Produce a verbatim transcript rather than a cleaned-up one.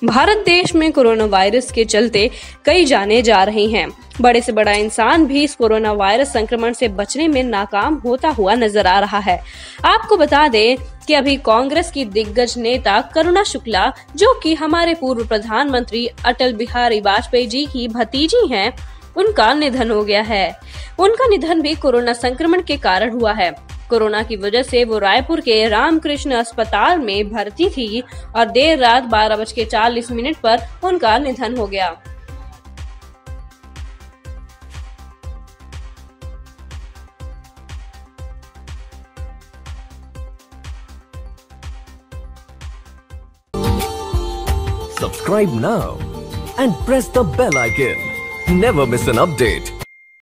भारत देश में corona virus के चलते कई जाने जा रही हैं। बड़े से बड़ा इंसान भी इस कोरोना वायरस संक्रमण से बचने में नाकाम होता हुआ नजर आ रहा है। आपको बता दें कि अभी कांग्रेस की दिग्गज नेता करुणा शुक्ला, जो कि हमारे पूर्व प्रधानमंत्री अटल बिहारी वाजपेयी जी की भतीजी हैं, उनका निधन हो गया है। उनका निधन भी कोरोना संक्रमण के कारण हुआ है। कोरोना की वजह से वो रायपुर के रामकृष्ण अस्पताल में भर्ती थी और देर रात बारह बज के चालीस मिनट पर उनका निधन हो गया। Subscribe now and press the bell icon. Never miss an update.